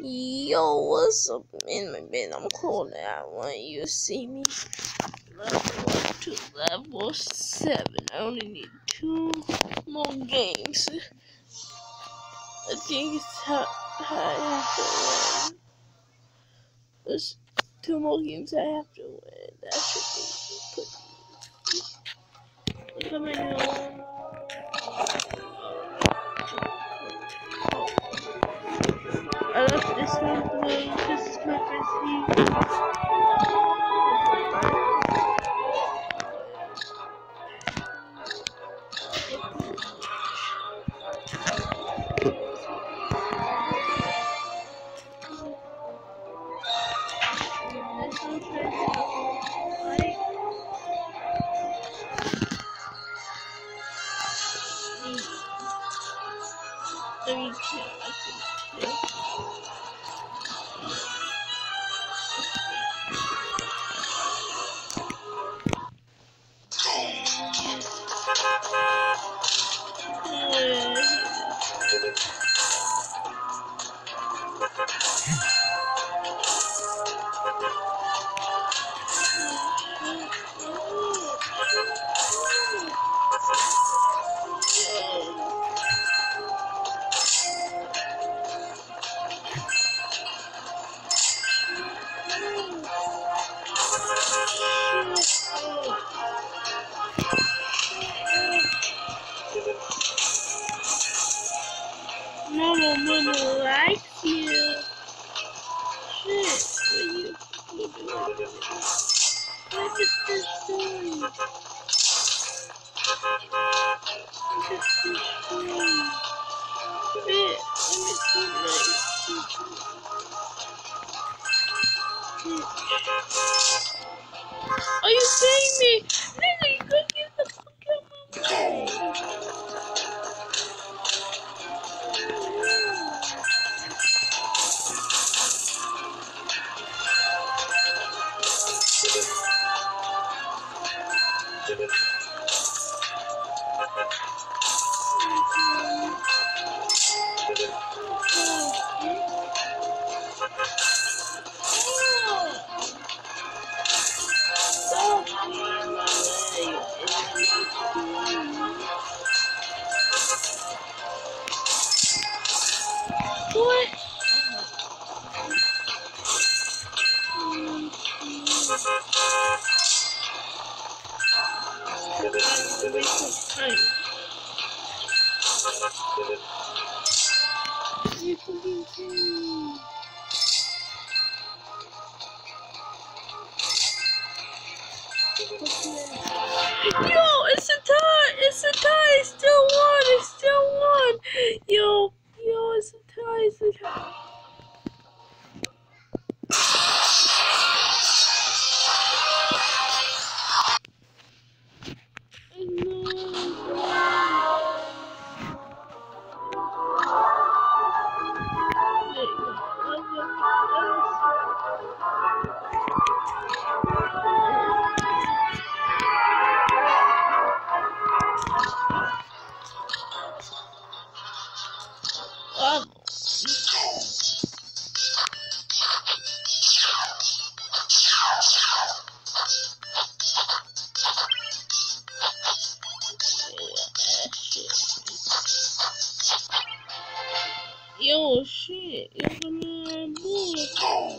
Yo, what's up in my bed? I'm cold. I want you to see me level up to level 7. I only need 2 more games. I think it's how I have to win. There's 2 more games I have to win. That should be pretty. Coming on. I left this one blue because it's my first heat. Mama likes you. Shit, what you doing? What is this doing? What is this doing? Shit, let me see my... Are you kidding me? Nigga, you could get the fuck out of my way. What? Yo, it's a tie! It's a tie! It's still one! It's still one! Yo, it's a tie! It's a tie! Yo, shit. Yo, come on, boy.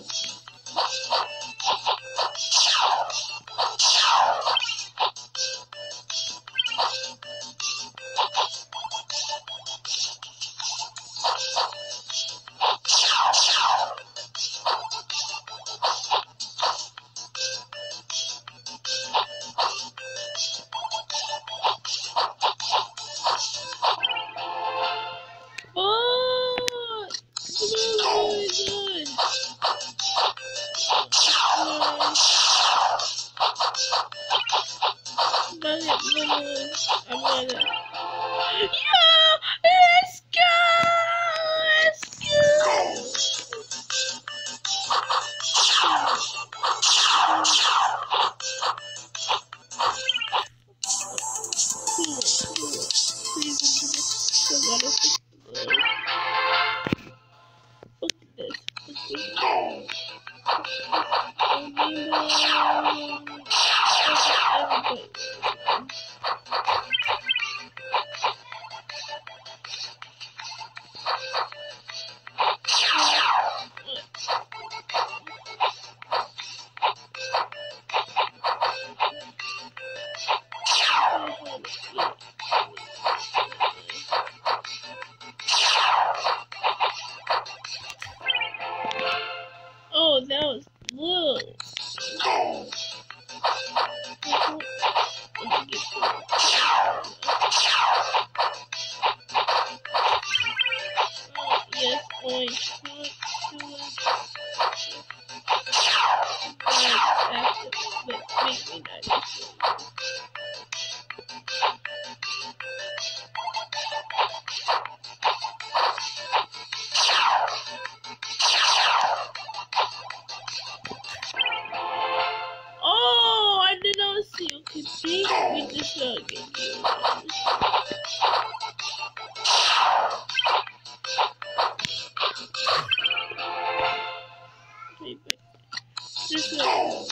that was blue. Yes, orange. Make me not. Oh, I did not see. Okay, see, we just not get you. Okay, but just not.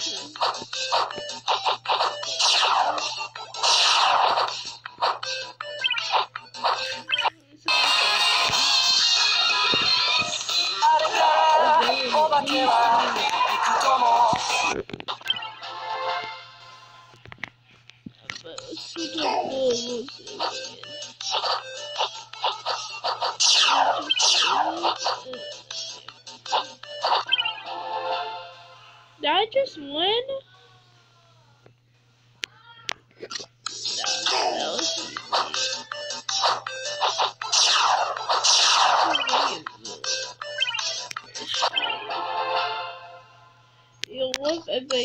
Did I just win? Yo, what if I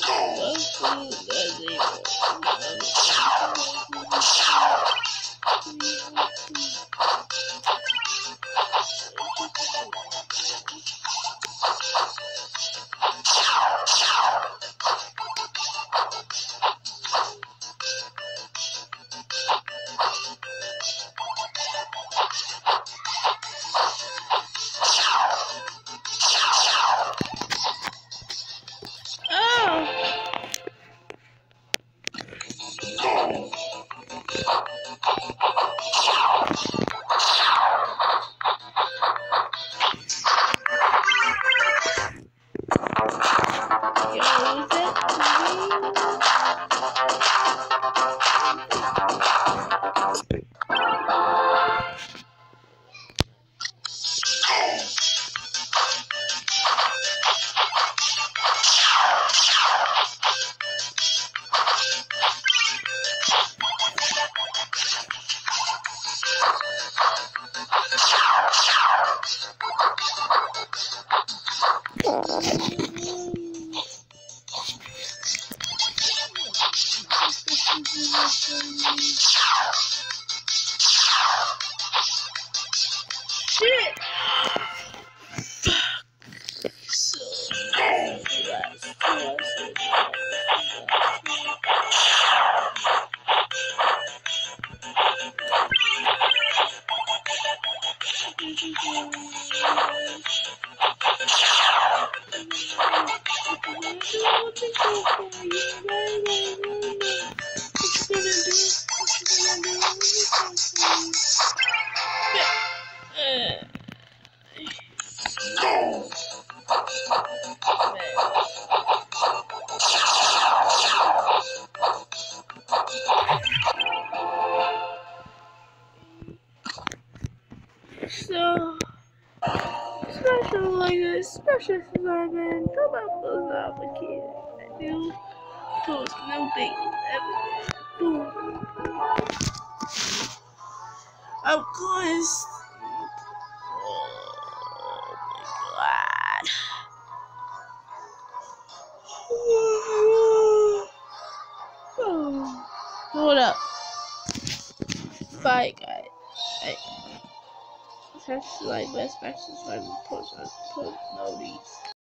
shit. So, special like this, special assignment, come up with application. I do post new things every day. Boom. Of course. Oh my god. Hold up. Bye, guys. That's like best practice when post notice.